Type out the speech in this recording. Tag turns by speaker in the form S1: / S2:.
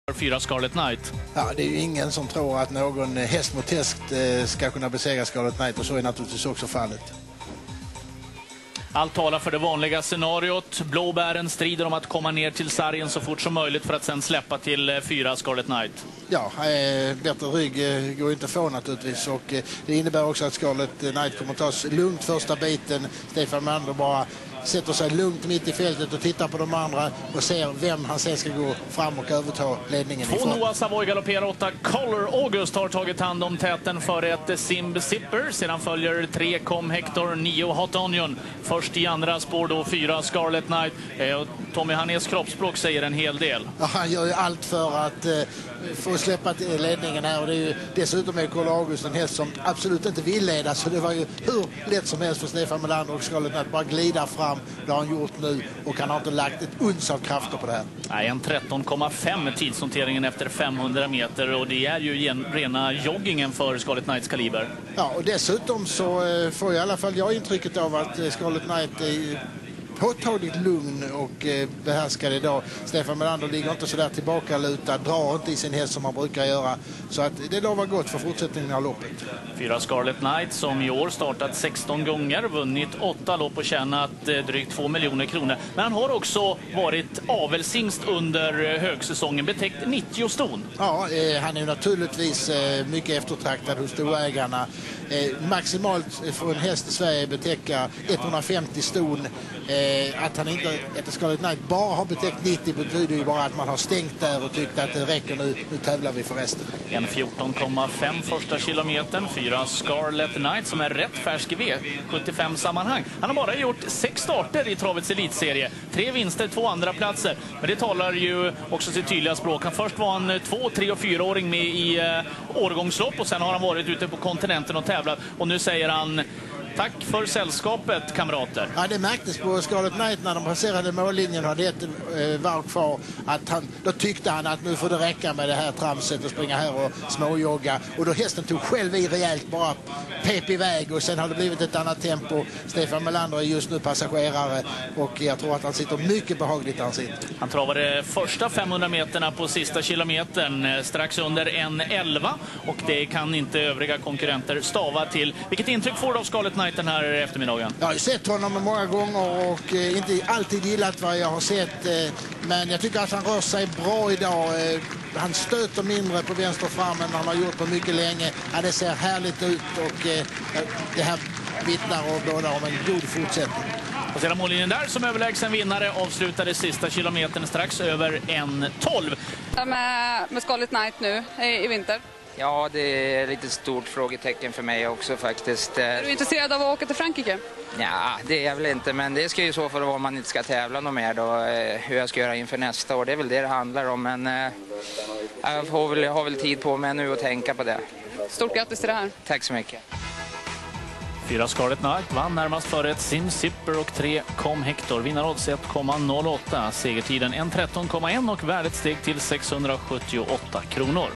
S1: 4 Scarlet Knight.
S2: Ja, det är ju ingen som tror att någon häst mot häst ska kunna besegra Scarlet Knight, och så är naturligtvis också fallet.
S1: Allt talar för det vanliga scenariot. Blåbären strider om att komma ner till sargen så fort som möjligt för att sen släppa till 4 Scarlet Knight.
S2: Ja, bättre rygg går inte att få naturligtvis, och det innebär också att Scarlet Knight kommer att ta lugnt första biten. Stefan Melander bara sätter sig lugnt mitt i fältet och tittar på de andra och ser vem han sen ska gå fram och överta ledningen.
S1: 2 Noah Savoy galopperar 8. Color August har tagit hand om täten före ett Simb Zipper. Sedan följer 3 Com Hector, 9 Hot Onion. Först i andra spår då 4 Scarlet Knight. Tommy Hannes kroppsspråk säger en hel del.
S2: Ja, han gör ju allt för att få släppa till ledningen här, och det är ju dessutom är Color August en häst som absolut inte vill leda, så det var ju hur lätt som helst för Stefan Melander och Scarlet Knight bara glida fram. Det har han gjort nu, och han har inte lagt ett uns av krafter på det här.
S1: Nej, en 13,5 tidsnoteringen efter 500 meter, och det är ju rena joggingen för Scarlet Knights kaliber.
S2: Ja, och dessutom så får i alla fall jag intrycket av att Scarlet Knight är påtagligt lugn och behärskad idag. Stefan Melander ligger inte så där tillbaka lutad, drar inte i sin häst som han brukar göra, så att det lovar gott för fortsättningen av loppet. 4
S1: Scarlet Knight som i år startat 16 gånger, vunnit 8 lopp och tjänat drygt 2 miljoner kronor. Men han har också varit avelsingst under högsäsongen, betäckt 90 ston.
S2: Ja, han är ju naturligtvis mycket eftertraktad hos storägarna. Maximalt för en häst i Sverige betäcka 150 ston. Att Scarlet Knight bara har betäckt 90 betyder ju bara att man har stängt där och tyckt att det räcker nu tävlar vi för resten.
S1: En 14,5 första kilometern, 4 Scarlet Knight som är rätt färsk i V75-sammanhang. Han har bara gjort 6 starter i travets elitserie, 3 vinster, 2 andra platser. Men det talar ju också sitt tydliga språk. Först var han 2-, 3- och 4-åring med i årgångslopp, och sen har han varit ute på kontinenten och tävlat. Och nu säger han: tack för sällskapet, kamrater.
S2: Ja, det märktes på Scarlet Knight när de passerade mållinjen och hade ett varv kvar. Då tyckte han att nu får det räcka med det här tramset och springa här och småjogga. Och då hästen tog själv i rejält, bara pep iväg, och sen har det blivit ett annat tempo. Stefan Melander är just nu passagerare, och jag tror att han sitter mycket behagligt där han sitter.
S1: Han travade första 500 meterna på sista kilometern strax under 1:11, och det kan inte övriga konkurrenter stava till. Vilket intryck får du av Scarlet Knight den här eftermiddagen?
S2: Jag har ju sett honom många gånger och inte alltid gillat vad jag har sett, men jag tycker att han rör sig bra idag. Han stöter mindre på vänster fram än han har gjort på mycket länge. Ja, det ser härligt ut, och det här vittnar och båda om en god fortsättning.
S1: Och sedan mållinjen där som överlägsen vinnare avslutade sista kilometern strax över 1:12.
S3: Med Scarlet Knight nu i vinter?
S4: Ja, det är lite stort frågetecken för mig också faktiskt.
S3: Är du intresserad av att åka till Frankrike?
S4: Ja, det är jag väl inte, men det ska ju så för att om man inte ska tävla något mer då, hur jag ska göra inför nästa år. Det är väl det handlar om, men jag har väl tid på mig nu att tänka på det.
S3: Stort grattis till det här.
S4: Tack så mycket.
S1: 4 Scarlet Knight vann närmast före ett Simb Zipper och 3 Com Hector. Vinnarodds 1,08. Segertiden 1:13,1 och värdet steg till 678 kronor.